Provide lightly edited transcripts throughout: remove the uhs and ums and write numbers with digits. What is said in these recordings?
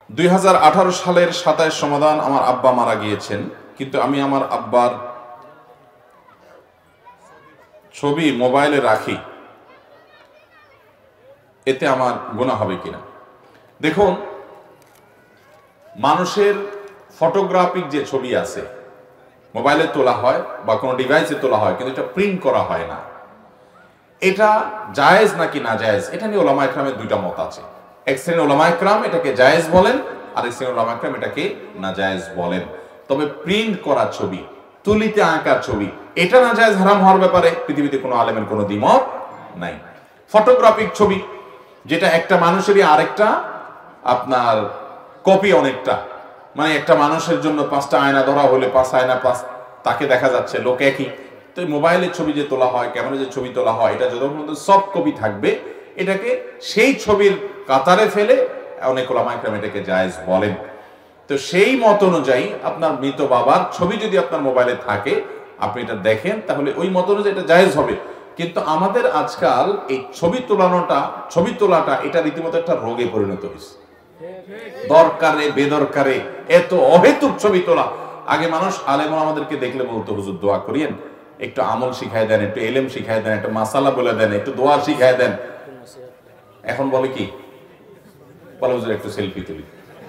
2018 সালের 27 সমাধান। আমার আব্বা মারা গিয়েছেন, কিন্তু আমি আমার আব্বার ছবি মোবাইলে রাখি, এতে আমার গুনাহ হবে কিনা? দেখুন, মানুষের ফটোগ্রাফিক যে ছবি আছে মোবাইলে তোলা হয় বা কোনো ডিভাইসে তোলা হয়, কিন্তু এটা প্রিন্ট করা হয় না। এটা জায়েজ নাকি না জায়েজ, এটা নিয়ে ওলামা ইকরামের দুইটা মত আছে। এক শ্রেণীর ওলামা ইকরাম এটাকে জায়েজ বলেন, আর এক শ্রেণীর ওলামা ইকরাম এটাকে না জায়েজ বলেন। তবে প্রিন্ট করা ছবি, তুলিতে আঁকা ছবি, এটা না জায়েজ হারাম হওয়ার ব্যাপারে পৃথিবীতে কোনো আলেমের কোনো দ্বিমত নাই। ফটোগ্রাফিক ছবি, যেটা একটা মানুষেরই আরেকটা আপনার কপি অনেকটা, মানে একটা মানুষের জন্য 5টা আয়না ধরা হলে 5 আয়না 5 তাকে দেখা যাচ্ছে, লোক একই। তো মোবাইলের ছবি যে তোলা হয়, ক্যামেরা যে ছবি তোলা হয়, এটা যতক্ষণ পর্যন্ত সফট কপি থাকবে, এটাকে সেই ছবির কাতারে ফেলে অনেক ওলামা ইকরাম এটাকে জায়েজ বলেন। তো সেই মত অনুযায়ী আপনার মৃত বাবার ছবি যদি আপনার মোবাইলে থাকে, আপনি এটা দেখেন, তাহলে ওই মত অনুযায়ী এটা জায়েজ হবে। কিন্তু আমাদের আজকাল এই ছবি তোলাটা এটা রীতিমতো একটা রোগে পরিণত হয়েছে। দরকারে বেদরকারে এত অহেতুক ছবি তোলা। আগে মানুষ আলেম আমাদেরকে দেখলে বলতো, হুজুর দোয়া করিয়েন, একটু আমল শিখায় দেন, একটু এলেম শিখায় দেন, একটু মাসালা বলে দেন, একটু দোয়া শিখায় দেন। এখন বলে কি, বলে হুজুর একটু সেলফি তুলি।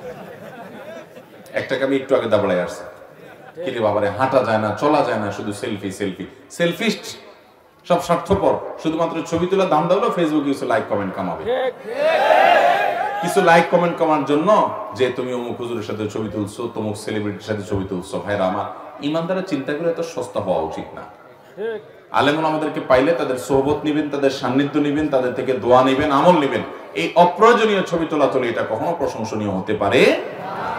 একটাকে আমি একটু আগে দাবড়ায় আসছি, কিরে বাবারে, হাঁটা যায় না, চলা যায় না, শুধু সেলফি সেলফি। সেলফিস্ট, সব স্বার্থপর, শুধুমাত্র ছবি তোলা দাম দাও, ফেসবুকে কিছু লাইক কমেন্ট কামাবে, কিছু লাইক কমেন্ট কমার জন্য যে তুমি অমুক হুজুরের সাথে ছবি তুলছো, তমুক সেলিব্রিটির সাথে ছবি তুলছো। ভাইরা আমার, ইমানদারা চিন্তা করে এত সস্তা হওয়া উচিত না। আলেমুল আমাদেরকে পাইলে তাদের সোহবত নিবেন, তাদের সান্নিধ্য নিবেন, তাদের থেকে দোয়া নিবেন, আমল নিবেন। এই অপ্রয়োজনীয় ছবি তোলা তোলে এটা কখনো প্রশংসনীয় হতে পারে না।